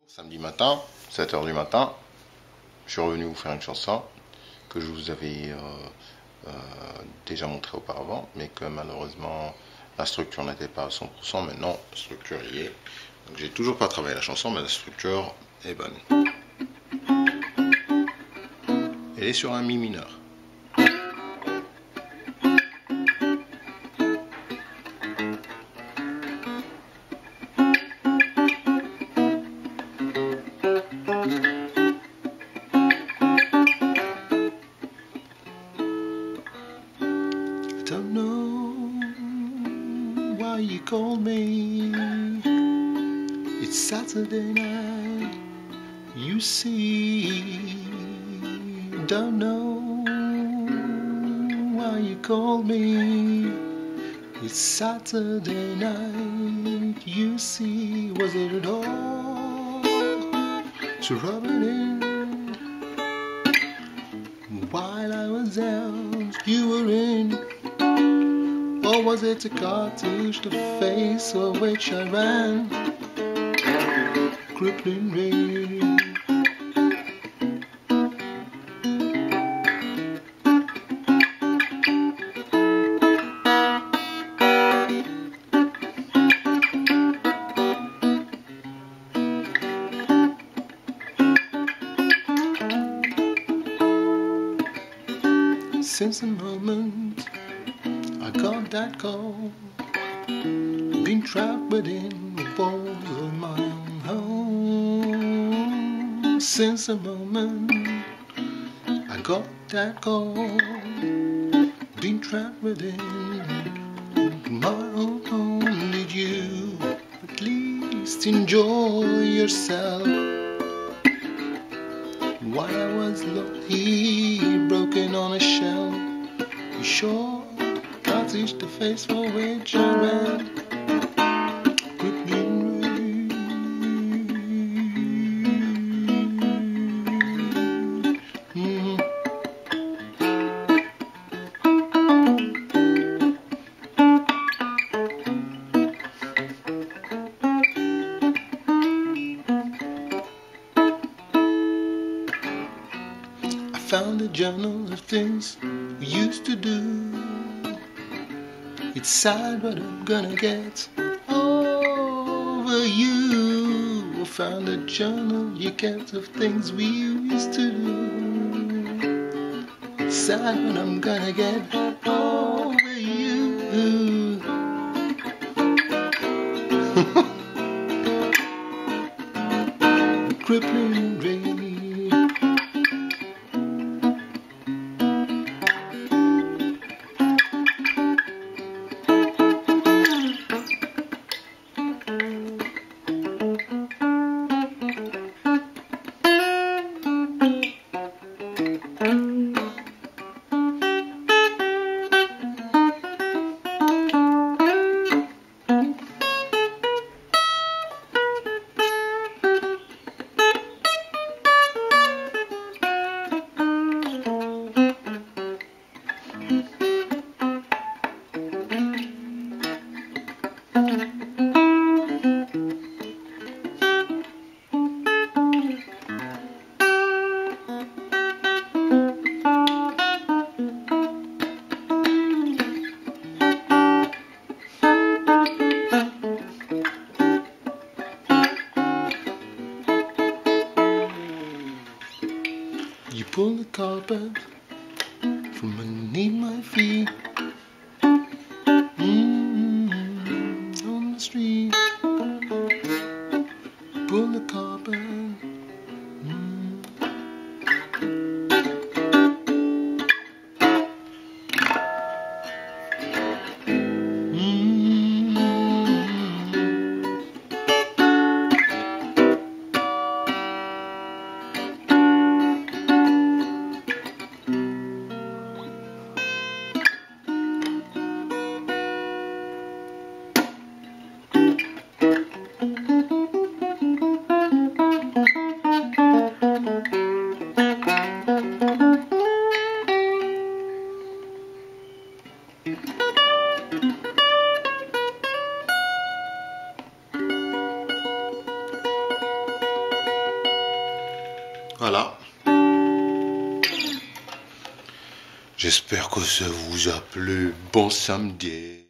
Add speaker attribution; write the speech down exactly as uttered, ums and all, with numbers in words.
Speaker 1: Samedi matin, sept heures du matin, je suis revenu vous faire une chanson que je vous avais euh, euh, déjà montrée auparavant, mais que malheureusement la structure n'était pas à cent pour cent. Maintenant, la structure y est. Donc j'ai toujours pas travaillé la chanson, mais la structure est bonne. Elle est sur un mi mineur.
Speaker 2: Don't know why you called me. It's Saturday night, you see. Don't know why you called me. It's Saturday night, you see. Was it at all to rub it in? While I was out, you were in. Or was it a cartouche, the face of which I ran? Crippling Race. Since the moment I got that call, been trapped within the walls of my own home. Since the moment I got that call, been trapped within my own home. Did you at least enjoy yourself while I was lonely, broken on a shelf? You sure can't teach the face for which I ran. Crippling Race. Mm-hmm. I found a journal of things we used to do. It's sad, but I'm gonna get over you. I found a journal you kept of things we used to do. It's sad, but I'm gonna get over you. Crippling Race. You pull the carpet from beneath my feet, mm-hmm, on the street. Pull the carpet, mm. Mm-hmm. Voilà. J'espère que ça vous a plu. Bon samedi.